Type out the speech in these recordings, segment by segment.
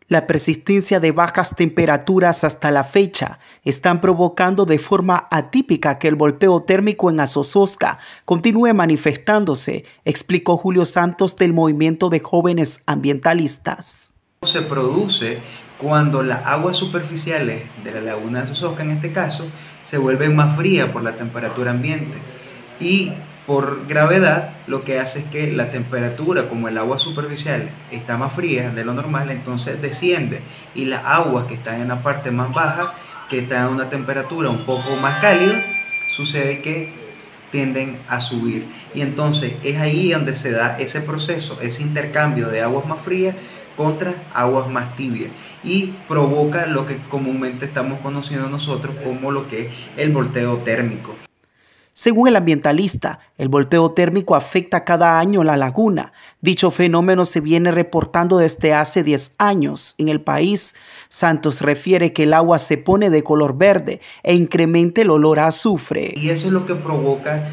La persistencia de bajas temperaturas hasta la fecha están provocando de forma atípica que el volteo térmico en Azozosca continúe manifestándose, explicó Julio Santos del Movimiento de Jóvenes Ambientalistas. Se produce cuando las aguas superficiales de la laguna de Azozosca, en este caso, se vuelven más frías por la temperatura ambiente y por gravedad lo que hace es que la temperatura, como el agua superficial está más fría de lo normal, entonces desciende, y las aguas que están en la parte más baja, que están a una temperatura un poco más cálida, sucede que tienden a subir, y entonces es ahí donde se da ese proceso, ese intercambio de aguas más frías contra aguas más tibias, y provoca lo que comúnmente estamos conociendo nosotros como lo que es el volteo térmico. Según el ambientalista, el volteo térmico afecta cada año la laguna. Dicho fenómeno se viene reportando desde hace 10 años en el país. Santos refiere que el agua se pone de color verde e incrementa el olor a azufre. Y eso es lo que provoca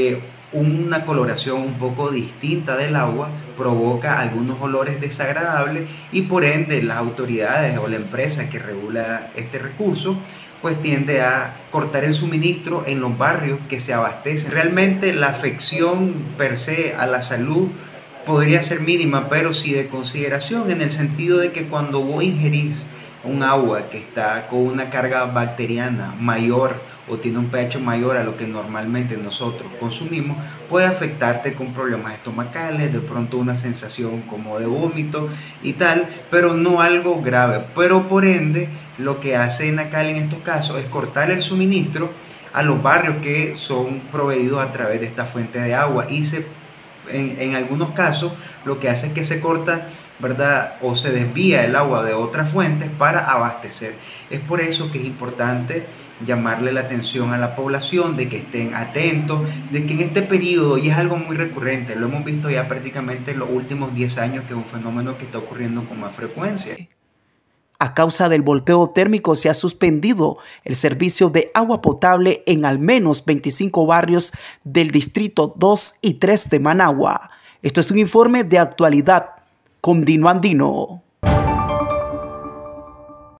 una coloración un poco distinta del agua, provoca algunos olores desagradables, y por ende las autoridades o la empresa que regula este recurso pues tiende a cortar el suministro en los barrios que se abastecen. Realmente la afección per se a la salud podría ser mínima, pero sí de consideración, en el sentido de que cuando vos ingerís un agua que está con una carga bacteriana mayor o tiene un pH mayor a lo que normalmente nosotros consumimos, puede afectarte con problemas estomacales, de pronto una sensación como de vómito y tal, pero no algo grave. Pero por ende, lo que hace Enacal en estos casos es cortar el suministro a los barrios que son proveídos a través de esta fuente de agua, y en algunos casos lo que hace es que se corta, ¿verdad?, o se desvía el agua de otras fuentes para abastecer. Es por eso que es importante llamarle la atención a la población, de que estén atentos, de que en este periodo, y es algo muy recurrente, lo hemos visto ya prácticamente en los últimos 10 años, que es un fenómeno que está ocurriendo con más frecuencia. A causa del volteo térmico se ha suspendido el servicio de agua potable en al menos 25 barrios del distrito 2 y 3 de Managua. Esto es un informe de actualidad con Dino Andino.